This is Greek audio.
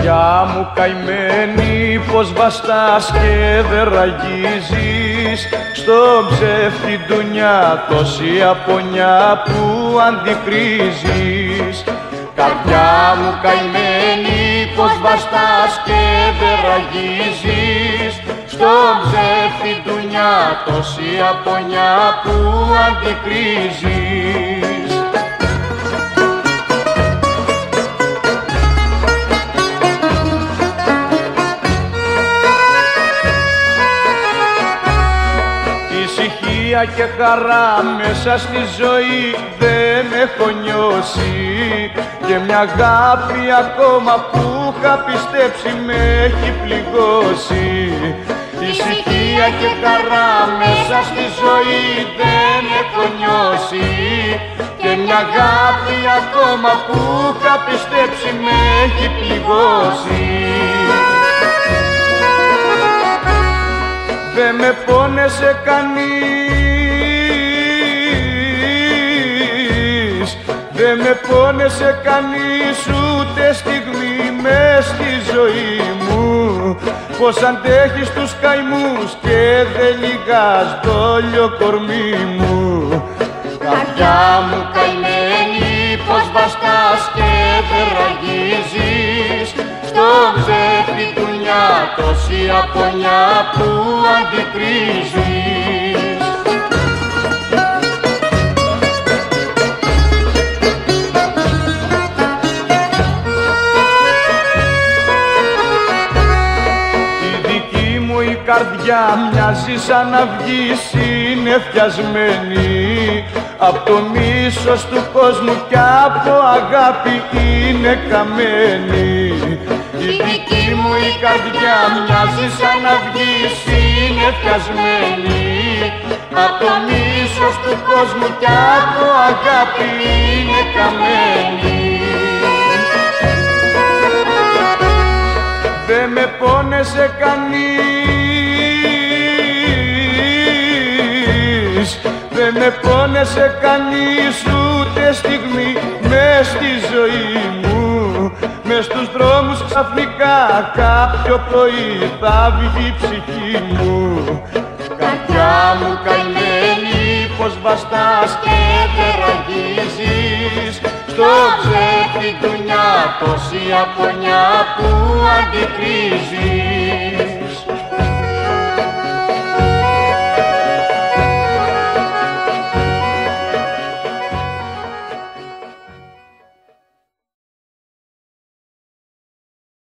Καρδιά μου καημένη, πως βαστάς και δεν ραγίζεις, στον ψεύτη ντουνιά τόση απονιά που αντικρίζεις. Καρδιά μου καημένη, πως βαστάς και δεν ραγίζεις, στον ψεύτη ντουνιά τόση απονιά που αντικρίζεις. Ησυχία και χαρά μέσα στη ζωή δεν έχω νιώσει, και μια αγάπη ακόμα που είχα πιστέψει με έχει πληγώσει. Ησυχία και χαρά μέσα στη ζωή δεν έχω νιώσει, και μια αγάπη ακόμα που είχα πιστέψει με έχει πληγώσει. Δεν με πόνεσε κανείς, δεν με πόνεσε κανείς ούτε στιγμή μες στη ζωή μου, πως αντέχεις τους καημούς και δεν λυγάς το όλιο κορμί μου. Καρδιά μου καημένη, πως βαστάς και δεν ραγίζεις, στον ψεύτη ντουνιά τόση απονιά που αντικρίζεις. Η δική μου η καρδιά μοιάζει σαν αυγή συννεφιασμένη, απ' το μίσος του κόσμου κι από αγάπη είναι καμένη. Η δική μου η καρδιά μοιάζει σαν αυγή συννεφιασμένη, απ' το μίσος του κόσμου κι από αγάπη είναι καμένη. Δεν με πόνεσε κανείς, δεν με πόνεσε κανείς ούτε στιγμή μες στη ζωή μου. Μες στους δρόμους ξαφνικά κάποιο πρωί θα βγει η ψυχή μου. Καρδιά μου καημένη, πως βαστάς και δεν ραγίζεις, στο ψεύτη ντουνιά τόση απονιά που αντικρίζεις.